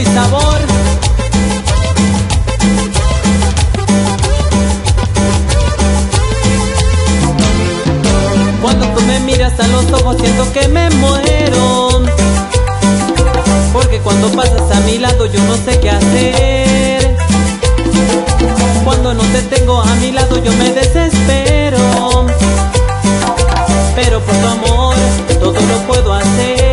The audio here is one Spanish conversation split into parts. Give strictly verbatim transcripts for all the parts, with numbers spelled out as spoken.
sabor. Cuando tú me miras a los ojos siento que me muero, porque cuando pasas a mi lado yo no sé qué hacer. Cuando no te tengo a mi lado yo me desespero, pero por tu amor todo lo puedo hacer.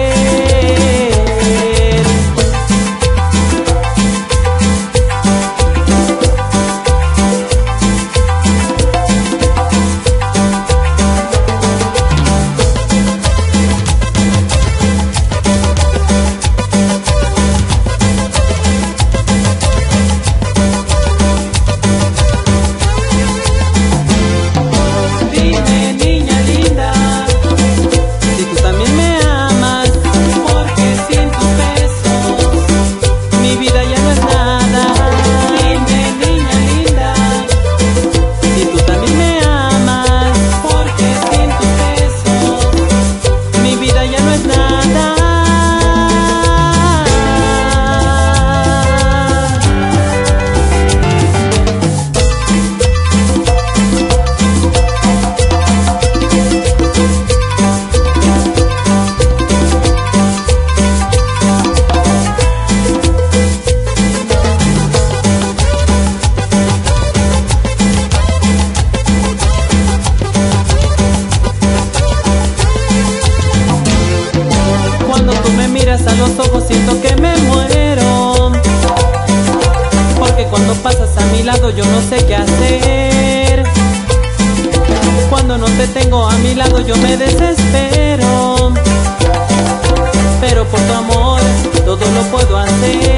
A los ojos siento que me muero, porque cuando pasas a mi lado yo no sé qué hacer. Cuando no te tengo a mi lado yo me desespero, pero por tu amor todo lo puedo hacer.